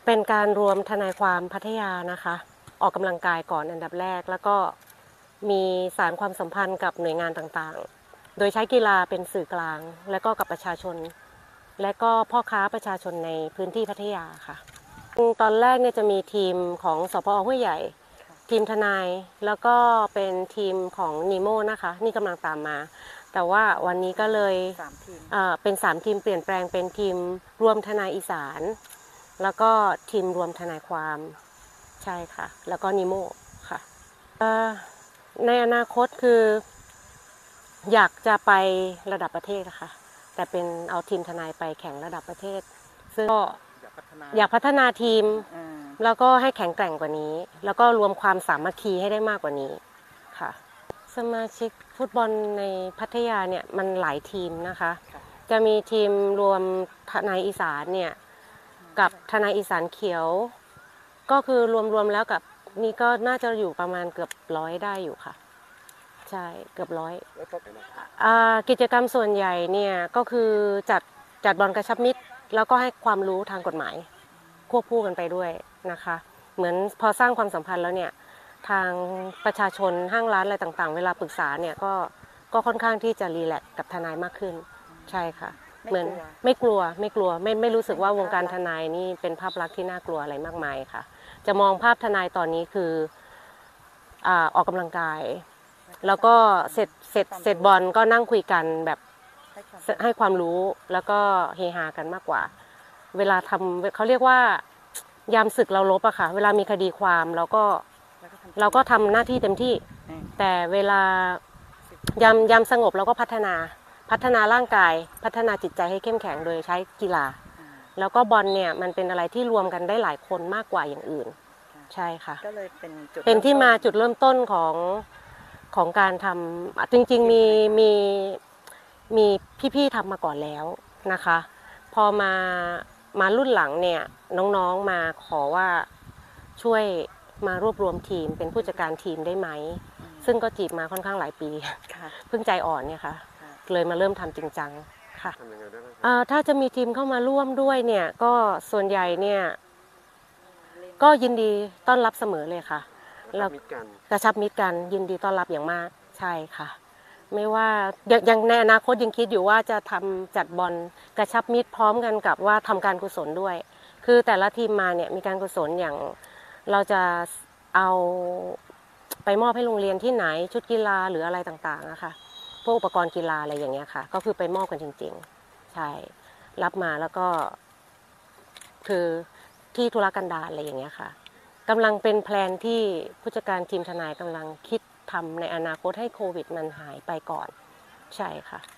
เป็นการรวมทนายความพัทยานะคะออกกำลังกายก่อนอันดับแรกแล้วก็มีสานความสัมพันธ์กับหน่วยงานต่างๆโดยใช้กีฬาเป็นสื่อกลางและก็กับประชาชนและก็พ่อค้าประชาชนในพื้นที่พัทยาค่ะตอนแรกเนี่ยจะมีทีมของสพ.ห้วยใหญ่ทีมทนายแล้วก็เป็นทีมของนีโม่นะคะนี่กำลังตามมาแต่ว่าวันนี้ก็เลยเป็น3ทีมเปลี่ยนแปลงเป็นทีมรวมทนายอีสานแล้วก็ทีมรวมทนายความใช่ค่ะแล้วก็นีโม่ค่ะในอนาคตคืออยากจะไประดับประเทศค่ะแต่เป็นเอาทีมทนายไปแข่งระดับประเทศซึ่งก็อยากพัฒนาทีมแล้วก็ให้แข็งแกร่งกว่านี้แล้วก็รวมความสามัคคีให้ได้มากกว่านี้ค่ะสมาชิกฟุตบอลในพัทยาเนี่ยมันหลายทีมนะคะจะมีทีมรวมทนายอีสานเนี่ยกับทนายอีสานเขียวก็คือรวมแล้วกับนี่ก็น่าจะอยู่ประมาณเกือบ100ได้อยู่ค่ะใช่เกือบ100กิจกรรมส่วนใหญ่เนี่ยก็คือจัดบอลกระชับมิตรแล้วก็ให้ความรู้ทางกฎหมายควบคู่กันไปด้วยนะคะเหมือนพอสร้างความสัมพันธ์แล้วเนี่ยทางประชาชนห้างร้านอะไรต่างๆเวลาปรึกษาเนี่ยก็ค่อนข้างที่จะรีแลกซ์กับทนายมากขึ้นใช่ค่ะเหมือนไม่กลัวไม่รู้สึกว่าวงการทนายนี่เป็นภาพลักษณ์ที่น่ากลัวอะไรมากมายค่ะจะมองภาพทนายตอนนี้คือออกกำลังกายแล้วก็เสร็จบอลก็นั่งคุยกันแบบให้ความรู้แล้วก็เฮฮากันมากกว่าเวลาทำเขาเรียกว่ายามศึกเรารบอะค่ะเวลามีคดีความเราก็ทำหน้าที่เต็มที่แต่เวลายามสงบเราก็พัฒนาร่างกายพัฒนาจิตใจให้เข้มแข็งโดยใช้กีฬาแล้วก็บอลเนี่ยมันเป็นอะไรที่รวมกันได้หลายคนมากกว่าอย่างอื่นใช่ค่ะก็เลยเป็นที่มาจุดเริ่มต้นของการทำจริงๆมีพี่ๆทำมาก่อนแล้วนะคะพอมารุ่นหลังเนี่ยน้องๆมาขอว่าช่วยมารวบรวมทีมเป็นผู้จัดการทีมได้ไหมซึ่งก็จีบมาค่อนข้างหลายปีเพิ่งใจอ่อนเนี่ยค่ะเลยมาเริ่มทำจริงจังค่ะถ้าจะมีทีมเข้ามาร่วมด้วยเนี่ยก็ส่วนใหญ่เนี่ยก็ยินดีต้อนรับเสมอเลยค่ะแล้วกระชับมิตรกันยินดีต้อนรับอย่างมากใช่ค่ะไม่ว่ายังในอนาคตยังคิดอยู่ว่าจะทำจัดบอลกระชับมิตรพร้อมกันกับว่าทำการกุศลด้วยคือแต่ละทีมมาเนี่ยมีการกุศลอย่างเราจะเอาไปมอบให้โรงเรียนที่ไหนชุดกีฬาหรืออะไรต่างๆนะคะพวกอุปกรณ์กีฬาอะไรอย่างเงี้ยค่ะก็คือไปมอบกันจริงๆใช่รับมาแล้วก็คือที่ธุรกันดารอะไรอย่างเงี้ยค่ะกำลังเป็นแพลนที่ผู้จัดการทีมทนายกำลังคิดทำในอนาคตให้โควิดมันหายไปก่อนใช่ค่ะ